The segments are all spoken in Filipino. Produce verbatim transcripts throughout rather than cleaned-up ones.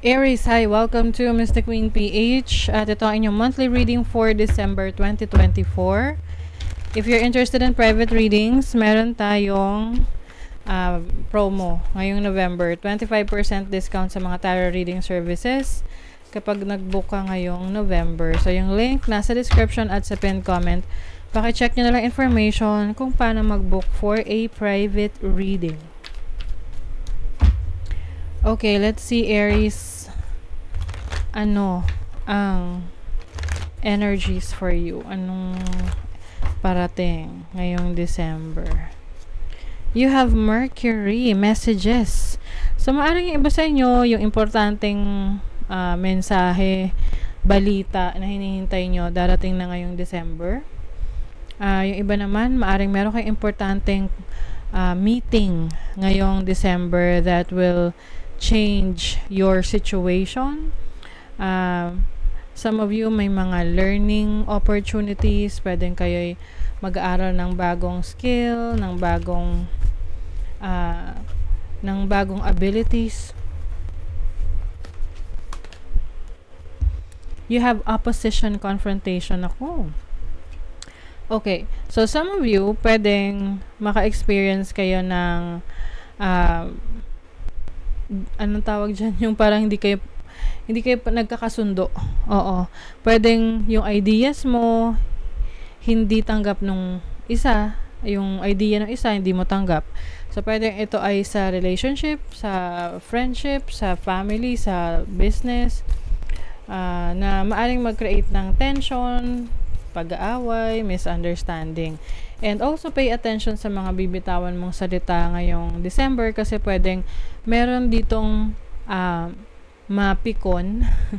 Aries, hi! Welcome to Mystic Queen P H at ito ang inyong monthly reading for December twenty twenty-four. If you're interested in private readings, meron tayong uh, promo ngayong November. twenty-five percent discount sa mga tarot reading services kapag nag-book ka ngayong November. So yung link nasa description at sa pinned comment. Paki-check nyo na lang information kung paano mag-book for a private reading. Okay, let's see Aries. Ano ang energies for you? Anong parating ngayong December? You have Mercury messages. So maaaring iba sa inyo yung importanteng uh, mensahe, balita na hinihintay nyo darating na ngayong December. Uh, yung iba naman, maaaring meron kayong importanteng uh, meeting ngayong December that will change your situation. Uh, some of you may mga learning opportunities, pwedeng kayo'y mag-aaral ng bagong skill, ng bagong uh, ng bagong abilities. You have opposition confrontation. Ako. Okay, so some of you pwedeng maka-experience kayo ng uh, anong tawag dyan, yung parang hindi kayo hindi kayo nagkakasundo. Oo. Pwedeng yung ideas mo hindi tanggap nung isa, yung idea ng isa hindi mo tanggap. So pwedeng ito ay sa relationship, sa friendship, sa family, sa business, uh, na maaring mag-create ng tension, pag-aaway, misunderstanding. And also pay attention sa mga bibitawan mong salita ngayong December kasi pwedeng meron ditong uh, mapikon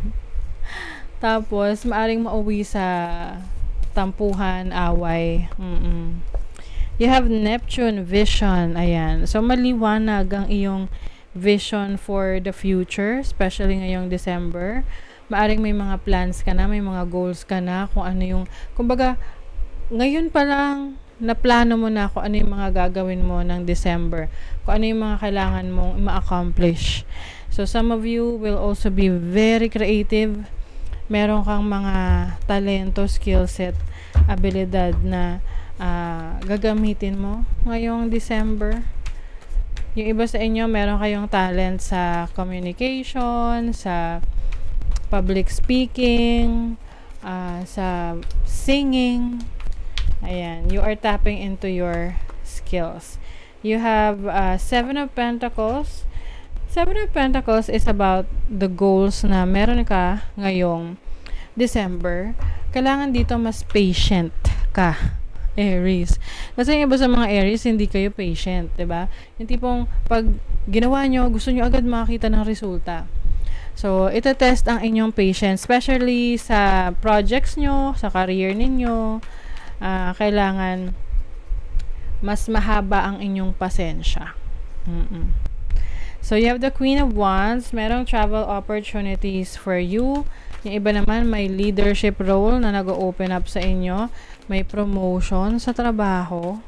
tapos maaring mauwi sa tampuhan, away. Mm-mm. You have Neptune vision. Ayan. So maliwanag ang iyong vision for the future, especially ngayong December. Maaring may mga plans ka na, may mga goals ka na, kung ano yung, kumbaga, ngayon pa lang, naplano mo na kung ano yung mga gagawin mo ng December, kung ano yung mga kailangan mong ma-accomplish. So, some of you will also be very creative. Meron kang mga talento, skill set, abilidad na uh, gagamitin mo ngayong December. Yung iba sa inyo, meron kayong talent sa communication, sa public speaking, uh, sa singing. Ayan, you are tapping into your skills. You have uh, Seven of Pentacles. Seven of Pentacles is about the goals na meron ka ngayong December. Kailangan dito mas patient ka, Aries. Kasi yung iba sa mga Aries, hindi kayo patient, diba? Yung tipong pag ginawa nyo, gusto nyo agad makakita ng resulta. So, ito test ang inyong patience, especially sa projects nyo, sa career ninyo. Uh, kailangan mas mahaba ang inyong pasensya. Mm-mm. So, you have the Queen of Wands. Merong travel opportunities for you. Yung iba naman, may leadership role na nag-open up sa inyo. May promotion sa trabaho.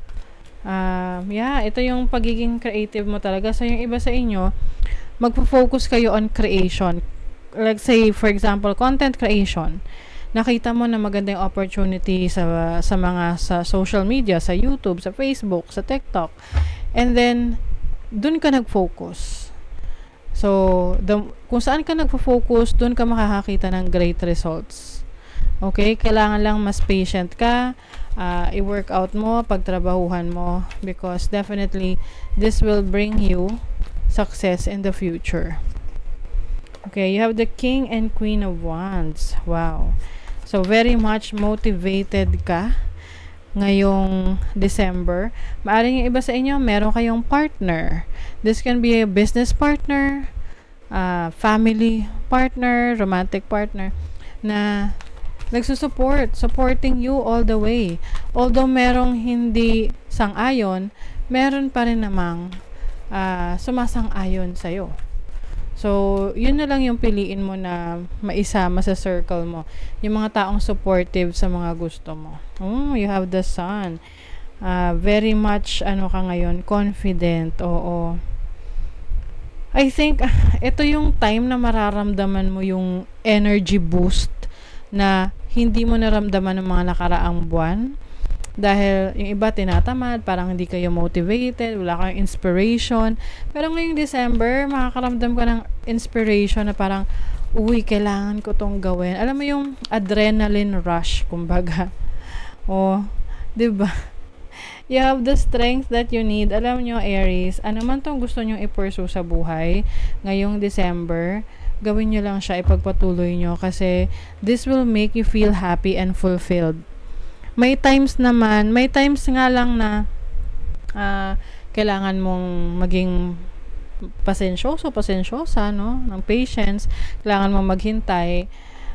Uh, yeah, ito yung pagiging creative mo talaga. So, yung iba sa inyo, magpo-focus kayo on creation. Like say, for example, content creation. Nakita mo na magandang opportunity sa, sa mga sa social media, sa YouTube, sa Facebook, sa TikTok. And then, dun ka nag-focus. So, the, kung saan ka nagfo-focus, dun ka makakakita ng great results. Okay? Kailangan lang mas patient ka, uh, i-work out mo, pagtrabahuhan mo, because definitely, this will bring you success in the future. Okay, you have the King and Queen of Wands. Wow. So, very much motivated ka ngayong December. Maaring yung iba sa inyo, meron kayong partner. This can be a business partner, uh, family partner, romantic partner, na nagsusupport, supporting you all the way. Although merong hindi sang-ayon, meron pa rin namang uh, sumasang-ayon sa'yo. So, yun na lang yung piliin mo na maisama sa circle mo. Yung mga taong supportive sa mga gusto mo. Oh, you have the Sun. Uh, very much, ano ka ngayon, confident. Oo. I think ito yung time na mararamdaman mo yung energy boost na hindi mo naramdaman ng mga nakaraang buwan. Dahil yung iba tinatamad, parang hindi kayo motivated, wala kayong inspiration. Pero ngayong December, makakaramdam ka ng inspiration na parang, uy, kailangan ko tong gawin. Alam mo yung adrenaline rush, kumbaga. O, diba? You have the strength that you need. Alam nyo, Aries, ano man tong gusto nyo i-pursue sa buhay ngayong December, gawin nyo lang siya, ipagpatuloy nyo kasi this will make you feel happy and fulfilled. May times naman, may times nga lang na uh, kailangan mong maging pasensyoso, pasensyosa, no? Ng patience, kailangan mong maghintay.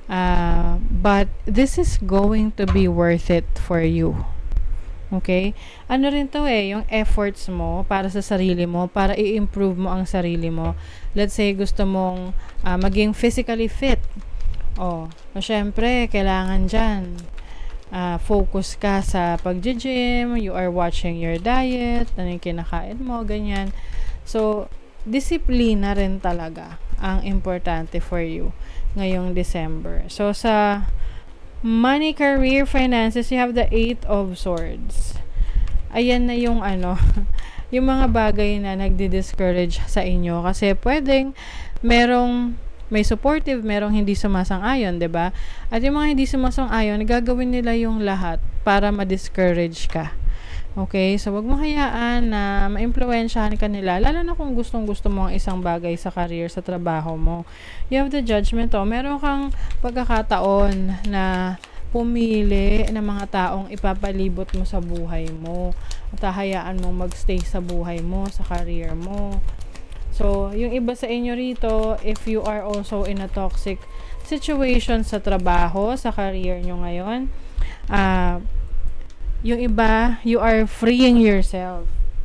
Uh, but this is going to be worth it for you. Okay? Ano rin to eh, yung efforts mo para sa sarili mo, para i-improve mo ang sarili mo. Let's say, gusto mong uh, maging physically fit. Oh, so, syempre, kailangan dyan. Uh, focus ka sa pag-gym, you are watching your diet, ano yung kinakain mo, ganyan. So, disiplina rin talaga ang importante for you ngayong December. So, sa money, career, finances, you have the Eight of Swords. Ayan na yung ano, yung mga bagay na nagdi-discourage sa inyo kasi pwedeng merong may supportive, merong hindi sumasang-ayon, 'di ba? At yung mga hindi sumasang-ayon, gagawin nila yung lahat para ma-discourage ka. Okay? So, wag mo hayaan na ma-impluwensyahan ka nila, lalo na kung gustong-gusto mo ang isang bagay sa career, sa trabaho mo. You have the judgment, oh. Meron kang pagkakataon na pumili ng mga taong ipapalibot mo sa buhay mo. At hayaan mong magstay sa buhay mo, sa career mo. So, yung iba sa inyo rito, if you are also in a toxic situation sa trabaho, sa career nyo ngayon, uh, yung iba, you are freeing yourself.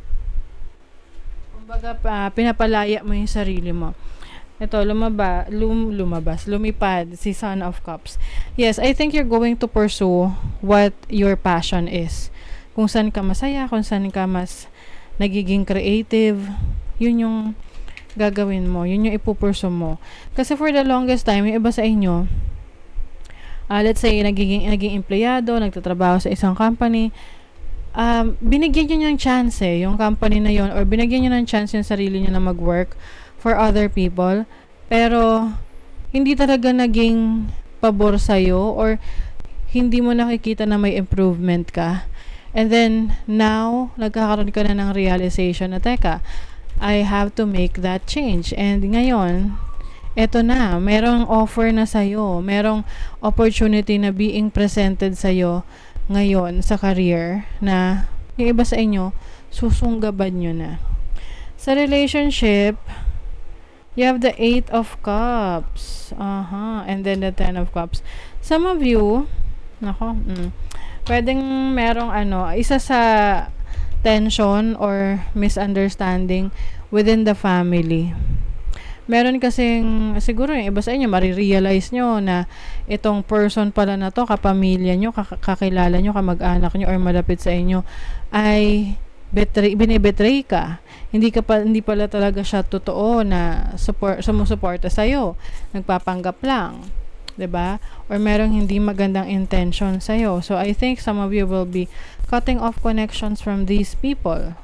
Kumbaga, uh, pinapalaya mo yung sarili mo. Ito, lumaba, lum, lumabas, lumipad, si Son of Cups. Yes, I think you're going to pursue what your passion is. Kung saan ka masaya, kung saan ka mas nagiging creative, yun yung gagawin mo, yun yung ipupurso mo. Kasi for the longest time, yung iba sa inyo, uh, let's say, nagiging, naging empleyado, nagtatrabaho sa isang company, um, binigyan nyo ng chance eh, yung company na yon, or binigyan nyo ng chance yung sarili nyo na mag-work for other people, pero hindi talaga naging pabor sa'yo, or hindi mo nakikita na may improvement ka. And then, now, nagkakaroon ka na ng realization na, teka, I have to make that change. And ngayon, eto na, merong offer na sa'yo, merong opportunity na being presented sa'yo ngayon sa career na yung iba sa inyo, susunggaban nyo na. Sa relationship, you have the Eight of Cups. Aha. And then the Ten of Cups. Some of you, nako, mm, pwedeng merong ano, isa sa tension or misunderstanding within the family. Meron kasing, siguro yung iba sa inyo, marirealize nyo na itong person pala na to, kapamilya nyo, kakilala nyo, kamag-anak nyo, or malapit sa inyo, ay betray, binibetray ka. Hindi ka pa, hindi pala talaga siya totoo na support, sumusuporta sa'yo. Nagpapanggap lang. 'Di ba? Or merong hindi magandang intention sa iyo. So I think some of you will be cutting off connections from these people.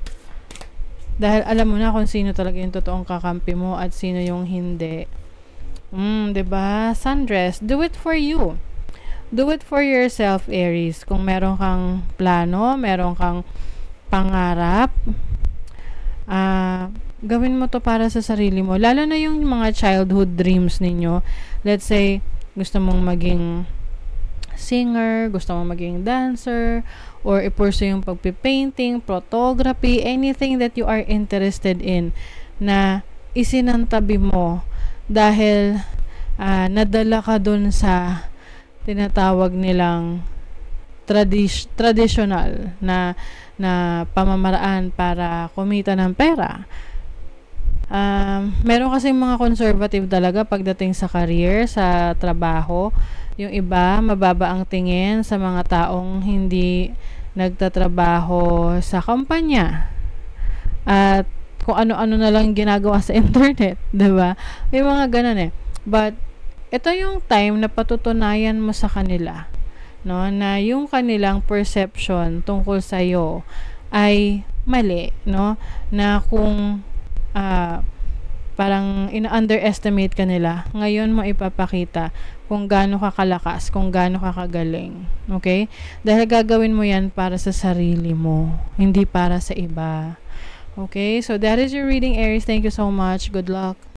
Dahil alam mo na kung sino talaga yung totoong kakampi mo at sino yung hindi. Mm, 'di ba? Sundress, do it for you. Do it for yourself, Aries. Kung meron kang plano, meron kang pangarap, ah, uh, gawin mo to para sa sarili mo. Lalo na yung mga childhood dreams ninyo. Let's say, gusto mong maging singer, gusto mong maging dancer, or i-pursue yung pagpipainting, photography, anything that you are interested in na isinantabi mo dahil uh, nadala ka dun sa tinatawag nilang tradis- traditional na, na pamamaraan para kumita ng pera. Um, meron kasi mga conservative talaga pagdating sa career, sa trabaho. Yung iba, mababa ang tingin sa mga taong hindi nagtatrabaho sa kumpanya. At kung ano-ano na lang ginagawa sa internet, 'di ba? May mga ganun eh. But ito yung time na patutunayan mo sa kanila, no, na yung kanilang perception tungkol sa iyo ay mali, no, na kung uh, parang ina-underestimate ka nila, ngayon mo ipapakita kung gaano ka kalakas, kung gaano ka kagaling. Okay? Dahil gagawin mo yan para sa sarili mo, hindi para sa iba. Okay? So that is your reading, Aries. Thank you so much. Good luck.